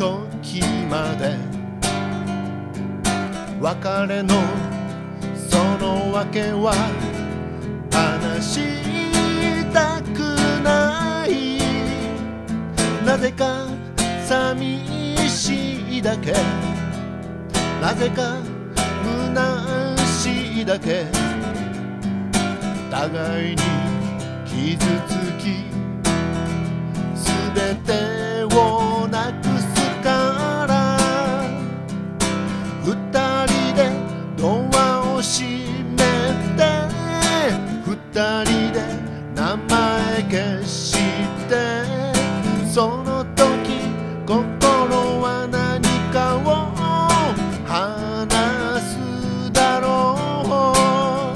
時まで別れのその訳は話したくない。なぜか寂しいだけ、なぜか虚しいだけ、互いに傷つき全てをなくすから、二人でドアを閉めて、二人で名前消して、その時心は何かを話すだろう。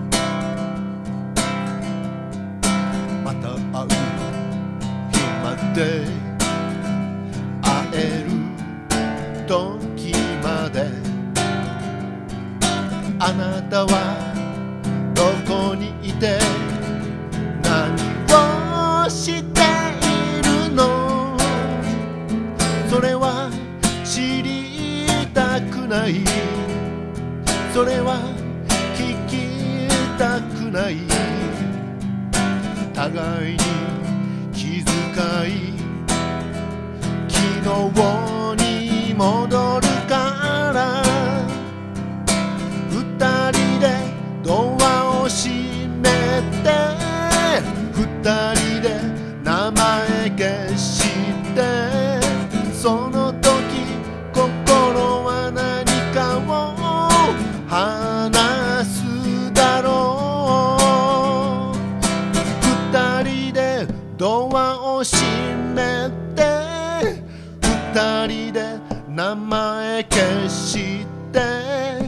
また会う日まで、会える時まで、あなたはどこにいて何をしているの？それは知りたくない、それは聞きたくない。互いに気遣い昨日に戻るから、二人でドアを閉めて、二人で名前消して、その時心は何かを話すだろう。二人でドアを閉めて、二人で名前消して、